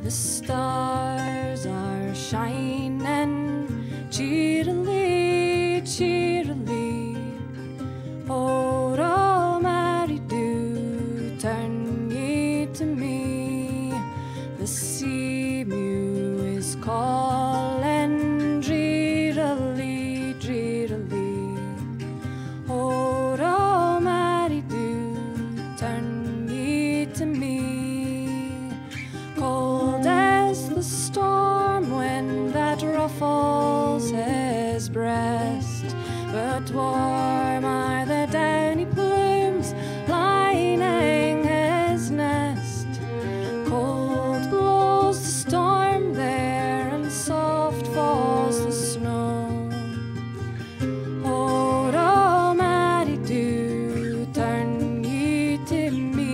The stars are shining cheerily, cheerily. Oh, oh, Mary, do turn ye to me. The sea mew is calling drearily, drearily. Oh, oh, Mary, do turn ye to me. Cold as the storm wind that ruffles his breast, but warm are the downy plumes lining his nest. Cold blows the storm there, and soft falls the snow. Oh, oh, Mary, do turn ye to me.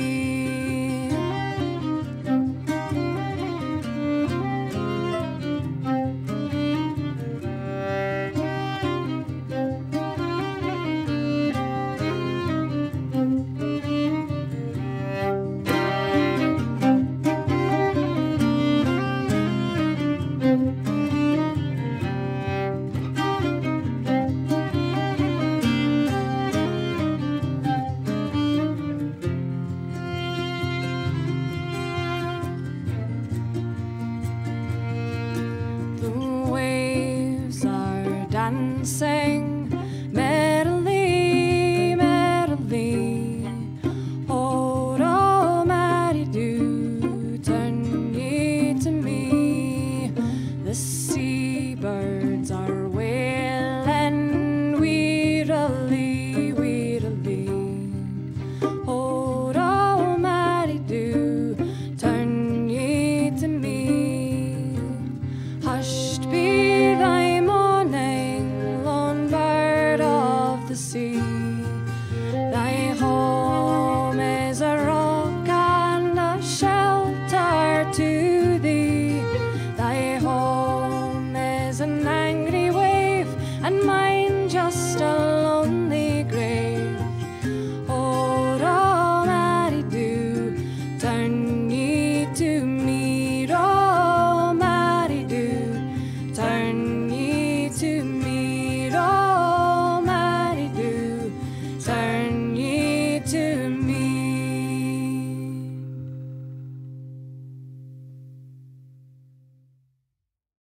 Dancing merrily, merrily. Oh, oh, Mary, do turn ye to me. The seabirds are wailing wearily, wearily. Oh, oh, Mary, do turn ye to me. Hushed be thy mourning, lone bird of the sea.